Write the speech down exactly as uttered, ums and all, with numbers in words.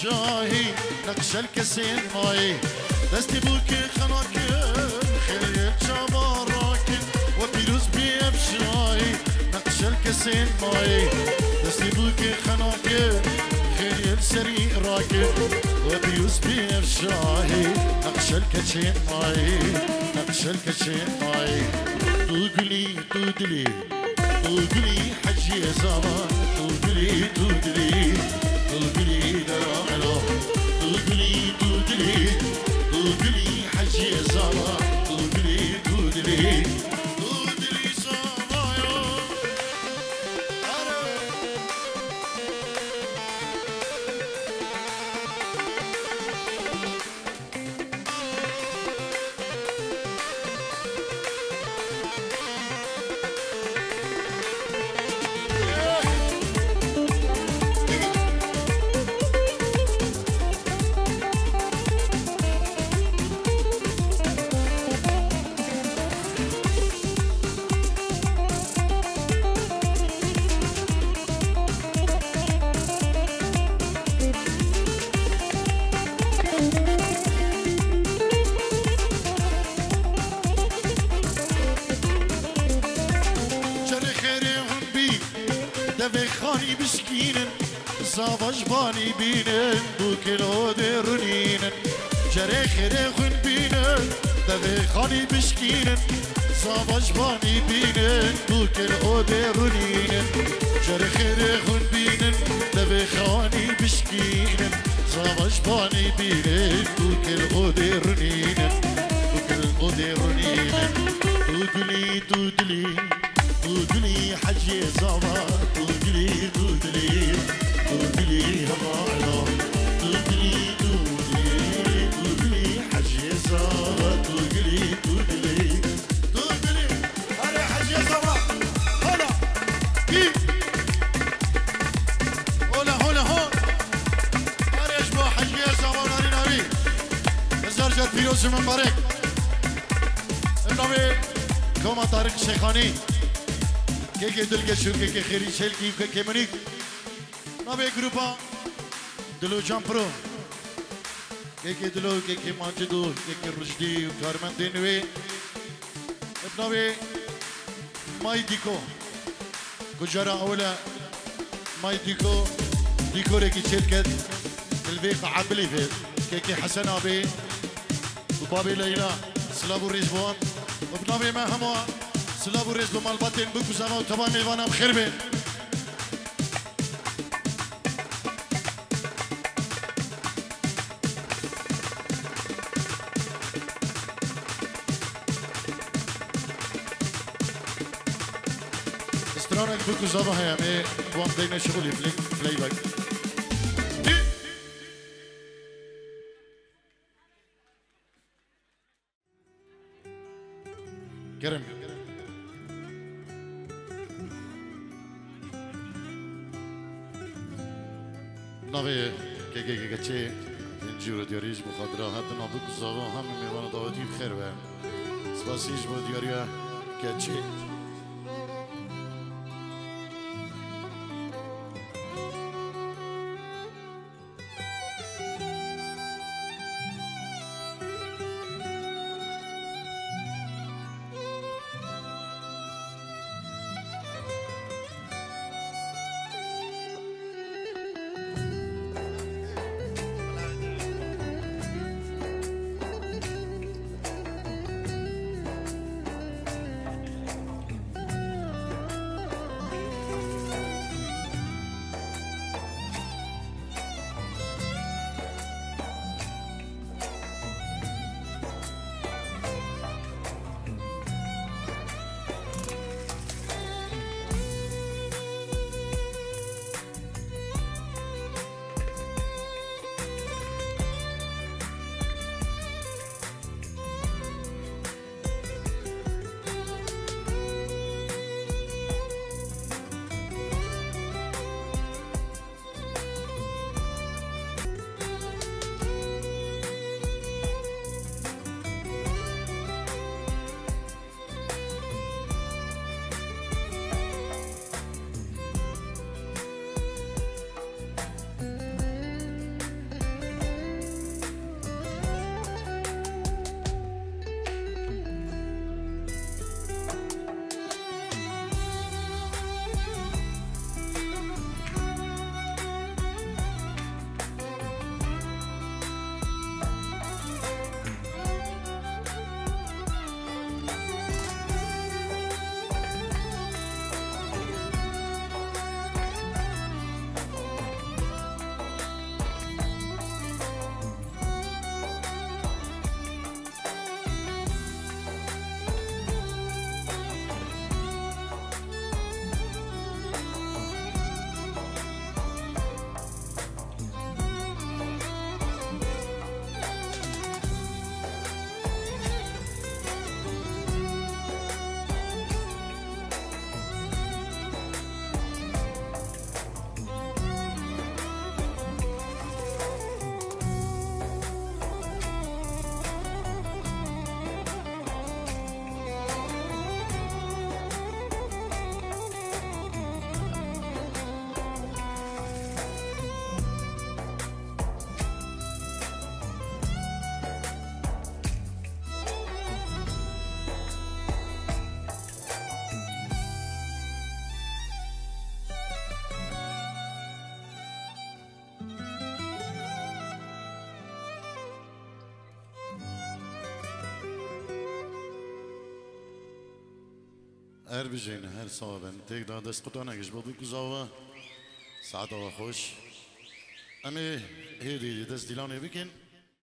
بفشاهي نقش الكسين ماي دستي بوك خناكن خير شباراكن وبيروز بفشاهي نقش الكسين ماي دستي بوك خناكن خير سري راكن وبيروز بفشاهي نقش الكسين ماي نقش الكسين ماي تودلي تودلي تودلي حجي زمان تودلي تودلي تودلي دراعنا تودلي تودلي تودلي حجي زمان تودلي تودلي تودلي زمان صافش باني بينن دوكن ودرنينن جري خيرخن بينن دبي خاني بشكينن صافش باني بينن دوكن ودرنينن جري خيرخن بينن دبي خاني بشكينن صافش باني بينن دوكن ودرنينن دوكن ودرنينن دودلي دودلي دودلي حجي زما دودلي دودلي دودلي همانا دودلي دودلي دودلي حجي زما دودلي دودلي دودلي هلا حجي زما هلا كيف هلا هلا هون هلا اشبه حجي زما ناري ناري هزار جد بيروز من بارك النبي كما طارق الشيخاني كي كي دلقى شو كي كي خيري شلكي كي كي منيك نبي جروبا دلو جامبرو كي كي دلو كي كي ماجدو كي كي رشدي وكارمن دينوي نبي ماي ديكو كجرا أولا ماي ديكو ديكو ركي شركة الفيق عبلي فيق كي كي حسن أبي وبابي ليلى سلابو ريزبون وبنبي ما هموا سلابو ريزبون مالباتين بكو زمان وتبا ميوانا بخير بين استرانك بكو زمان هيامي وام دينا شغلي فلاي باك كرم نبي كي كي كي كي نجيرو دياريج مخدرة حتى نبوك زوا هم ميوان دعوتي بخير بهم سباسيج بدياريا كي هر بجین هر صابن تک دا دست قطعه نگش بابی کزاوا ساعت و خوش امی هیدی دست دیلانه بکن